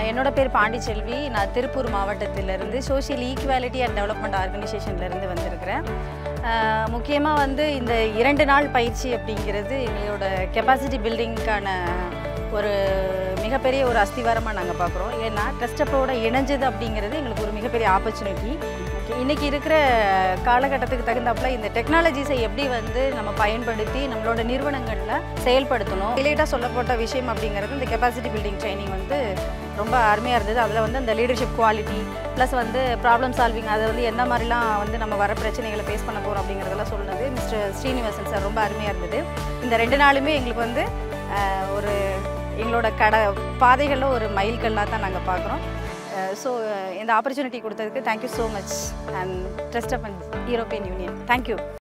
என்னோட பேர் பாண்டிச்செல்வி. நான் திருப்பூர் மாவட்டத்திலிருந்து சோஷியல் ஈக்குவாலிட்டி அண்ட் டெவலப்மெண்ட் ஆர்கனைசேஷன்லேருந்து வந்திருக்கிறேன். முக்கியமாக வந்து இந்த 2 நாள் பயிற்சி அப்படிங்கிறது எங்களோட கெப்பாசிட்டி பில்டிங்க்கான ஒரு மிகப்பெரிய ஒரு அஸ்திவாரமாக நாங்கள் பார்க்குறோம். ஏன்னா ட்ரஸ்டப்போட இணைஞ்சது அப்படிங்கிறது எங்களுக்கு ஒரு மிகப்பெரிய ஆப்பர்ச்சுனிட்டி. இன்றைக்கி இருக்கிற காலகட்டத்துக்கு தகுந்தாப்புல இந்த டெக்னாலஜிஸை எப்படி வந்து நம்ம பயன்படுத்தி நம்மளோட நிறுவனங்களில் செயல்படுத்தணும். ஹைலைட்டாக சொல்லப்பட்ட விஷயம் அப்படிங்கிறது இந்த கெப்பாசிட்டி பில்டிங் ட்ரைனிங் வந்து ரொம்ப அருமையாக இருந்தது. அதில் வந்து அந்த லீடர்ஷிப் குவாலிட்டி ப்ளஸ் வந்து ப்ராப்ளம் சால்விங், அதை வந்து எந்த மாதிரிலாம் வந்து நம்ம வர பிரச்சனைகளை ஃபேஸ் பண்ண போகிறோம் அப்படிங்கிறதெல்லாம் சொன்னது மிஸ்டர் ஸ்ரீனிவாசன் சார் ரொம்ப அருமையாக இருந்தது. இந்த 2 நாளுமே எங்களுக்கு வந்து ஒரு எங்களோட பாதைகளில் ஒரு மைல்கல்லாக தான் நாங்கள் பார்க்குறோம். ஸோ இந்த ஆப்பர்ச்சுனிட்டி கொடுத்ததுக்கு thank you so much and trust up and European union. Thank you.